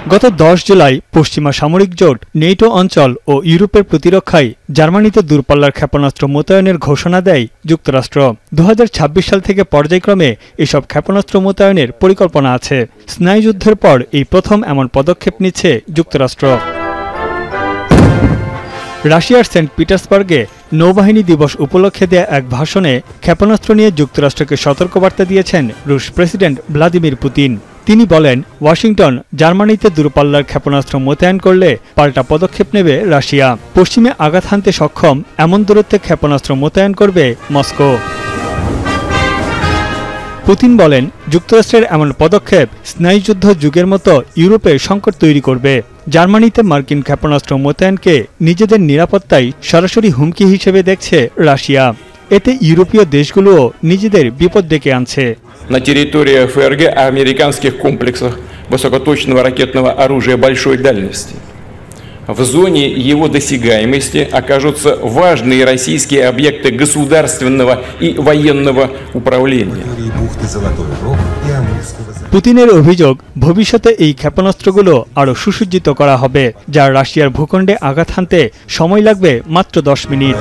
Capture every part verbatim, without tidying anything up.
গত দশ জুলাই পশ্চিমা সামরিক জোট নেটো অঞ্চল ও ইউরোপের প্রতিরক্ষায় জার্মানিতে দূরপাল্লার ক্ষেপণাস্ত্র মোতায়েনের ঘোষণা দেয় যুক্তরাষ্ট্র। দু হাজার ছাব্বিশ সাল থেকে পর্যায়ক্রমে এসব ক্ষেপণাস্ত্র মোতায়েনের পরিকল্পনা আছে। স্নায়ুযুদ্ধের পর এই প্রথম এমন পদক্ষেপ নিচ্ছে যুক্তরাষ্ট্র। রাশিয়ার সেন্ট পিটার্সবার্গে নৌবাহিনী দিবস উপলক্ষে দেয়া এক ভাষণে ক্ষেপণাস্ত্র নিয়ে যুক্তরাষ্ট্রকে সতর্কবার্তা দিয়েছেন রুশ প্রেসিডেন্ট ভ্লাদিমির পুতিন। তিনি বলেন, ওয়াশিংটন জার্মানিতে দূরপাল্লার ক্ষেপণাস্ত্র মোতায়েন করলে পাল্টা পদক্ষেপ নেবে রাশিয়া। পশ্চিমে আঘাত হানতে সক্ষম এমন দূরত্বে ক্ষেপণাস্ত্র মোতায়েন করবে মস্কো। পুতিন বলেন, যুক্তরাষ্ট্রের এমন পদক্ষেপ স্নায়ুযুদ্ধ যুগের মতো ইউরোপে সংকট তৈরি করবে। জার্মানিতে মার্কিন ক্ষেপণাস্ত্র মোতায়েনকে নিজেদের নিরাপত্তায় সরাসরি হুমকি হিসেবে দেখছে রাশিয়া। এতে ইউরোপীয় দেশগুলোও নিজেদের বিপদ ডেকে আনছে। На территории ФРГ американских комплексах высокоточного ракетного оружия большой дальности. В зоне его досягаемости окажутся важные российские объекты государственного и военного управления. পুতিনের অভিযোগ, ভবিষ্যতে এই ক্ষেপণাস্ত্রগুলো আরও সুসজ্জিত করা হবে, যা রাশিয়ার ভূখণ্ডে আঘাত হানতে সময় লাগবে মাত্র দশ মিনিট।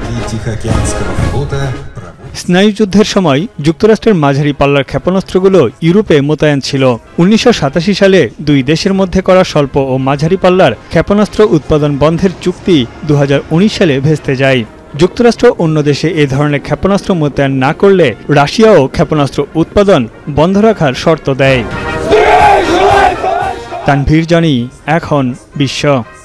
স্নায়ুযুদ্ধের সময় যুক্তরাষ্ট্রের মাঝারি পাল্লার ক্ষেপণাস্ত্রগুলো ইউরোপে মোতায়েন ছিল। উনিশশো সাতাশি সালে দুই দেশের মধ্যে করা স্বল্প ও মাঝারি পাল্লার ক্ষেপণাস্ত্র উৎপাদন বন্ধের চুক্তি দু হাজার উনিশ সালে ভেস্তে যায়। যুক্তরাষ্ট্র অন্য দেশে এ ধরনের ক্ষেপণাস্ত্র মোতায়েন না করলে রাশিয়াও ক্ষেপণাস্ত্র উৎপাদন বন্ধ রাখার শর্ত দেয়। তানভীর জনি, এখন বিশ্ব।